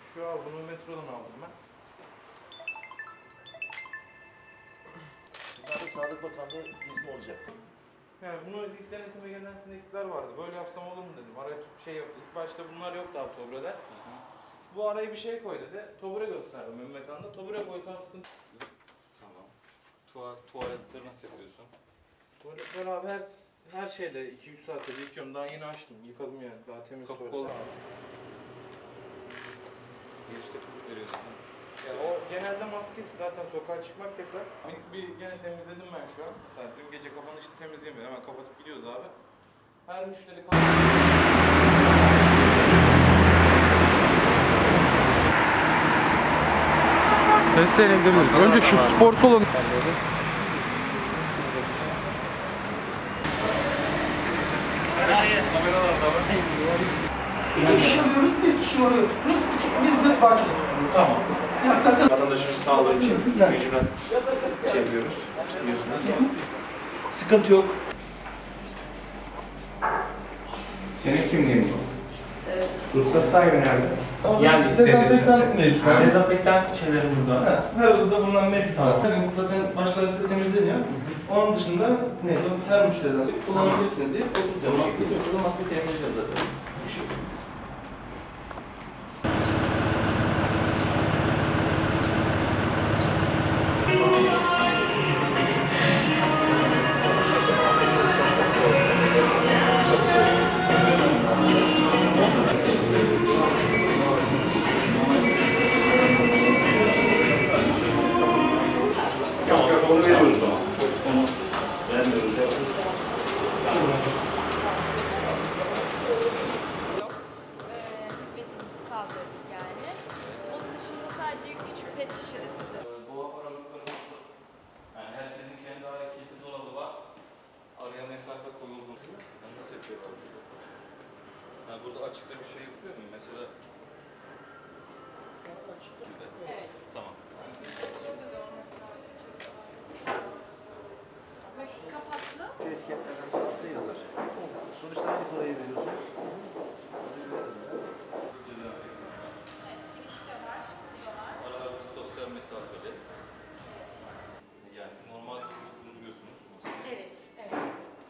Şu al, bunu metrodan aldım ben. Bunlarda Sağlık Bakanlığı izni olacak. Yani bunu ilk denetime gelen sinekler vardı. Böyle yapsam olur mu dedim. Araya şey yoktu. İlk başta bunlar yoktu abi Tobre'de. Bu araya bir şey koy dedi. Tobre gösterdim Mehmet Han'da. Tobre koysam sıkıntı. Tamam. Tuvaletleri nasıl yapıyorsun? Tuvaletler abi her şeyde 2-3 saatte yıkıyorum. Daha yeni açtım. Yıkadım yani. Daha temiz Kapı tuvalet. kol. Girişte kapı veriyorsun. Yani o genelde maskesiz, zaten sokağa çıkmak yasak. Bir gene temizledim ben şu an. Mesela dün gece kapanışta temizleyemedim. Hemen kapatıp gidiyoruz abi. Her müşteri Sesle gidebiliriz. Önce şu spor salonu. Kameralarda var. Yaşamıyoruz, bir kişi oraya oturuyoruz, bir de başlıyoruz. Tamam. Yani zaten Vatandaşımız sağlığı için mecburen şey yapıyoruz, biliyorsunuz. Sıkıntı yok. Senin kimliğin bu? Ruhsat sahibi nerede? Yani dezenfektan mevcut. Dezenfektan şeyleri burada. Her odada bulunan mevcut abi. Her gün zaten başlangıçta temizleniyor. Onun dışında her müşteriden kullanabilirsiniz diye oturtuyor. Maskesi yoksa da maske temizleyeceğiz zaten. Bu şey. Onu veriyoruz ama. Onu vermiyoruz. Hizmetimizi kaldırdık yani. Onun dışında sadece küçük pet şişesi. Dolap aralıkları yani herkesin kendi hareketli dolabı var. Araya mesafe koyuldu. Yani nasıl yapıyorlar? Yani burada açıkta bir şey yapıyor mu? Mesela Evet. tamam. Şurada da olması lazım. Bak kapatlı. Etiketlerden altta yazar. Sonuçta aynı parayı veriyorsunuz. Evet, girişte var. Burada var. Aralarda sosyal mesafeli. Yani normal duruyorsunuz. Evet, evet.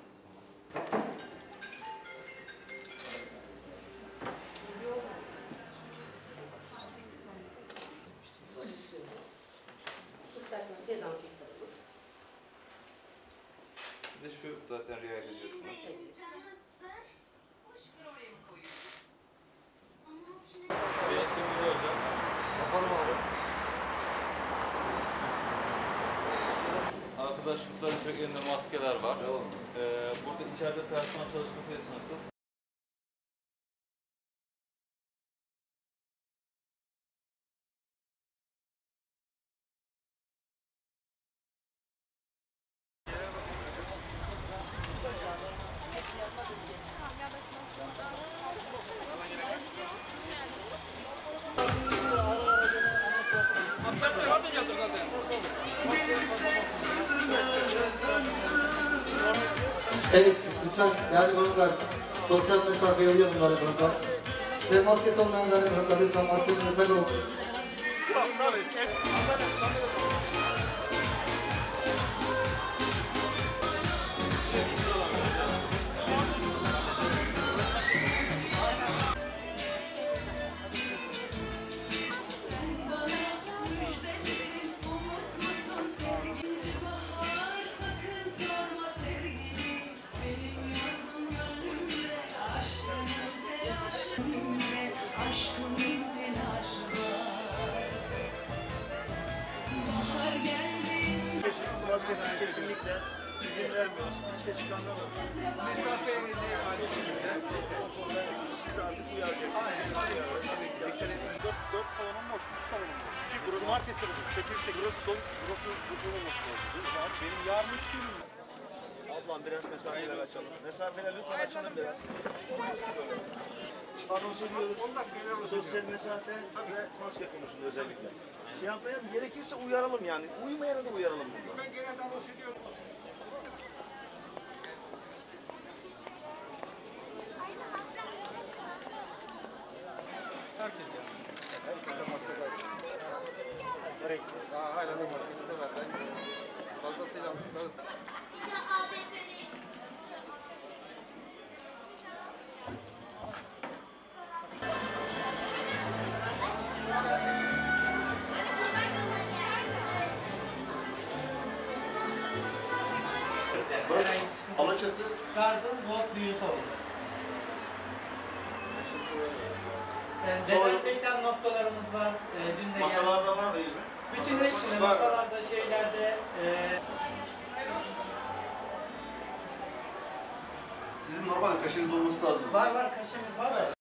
Islak dezenfektanımız. Bir de şu zaten riayet ediyorsunuz. Denetimimiz hocam. Arkadaşlıkların çok elinde maskeler var. Burada içeride personel çalışması esnası Evet, lütfen değerli konuklar, sosyal mesafeye uyuyor bunlara konuklar. Size maskesi olmayan değerli konuklar, lütfen maskenizi takın. Maskesiz kesinlikle izin vermiyoruz. İşte çıkanlar var. Mesafe siz de artık uyaracaksınız. Dört salonun boş, 3 salonun boş. Cumartesi çekilse burası dolu, burası dolu olması lazım. Benim yarın 3 günüm var. Ablam biraz mesafeler açalım. Mesafeler lütfen açalım biraz. Anons ediyoruz. Sosyal mesafe ve maske konusunda özellikle. Şey yapmayalım, gerekirse uyaralım yani. Uymayana da uyaralım burada. Ben genelde anons ediyorum. Herkes yani. Daha hala da maskesi de var. Fazlasıyla dağıt. Alaçatı. Garden Golf Düğün Salonu. Dezenfektan noktalarımız var. Dün de Masalarda var değil mi? bütün hepsinde, masalarda, şeylerde, Sizin normalde kaşeniz olması lazım. var kaşemiz var da.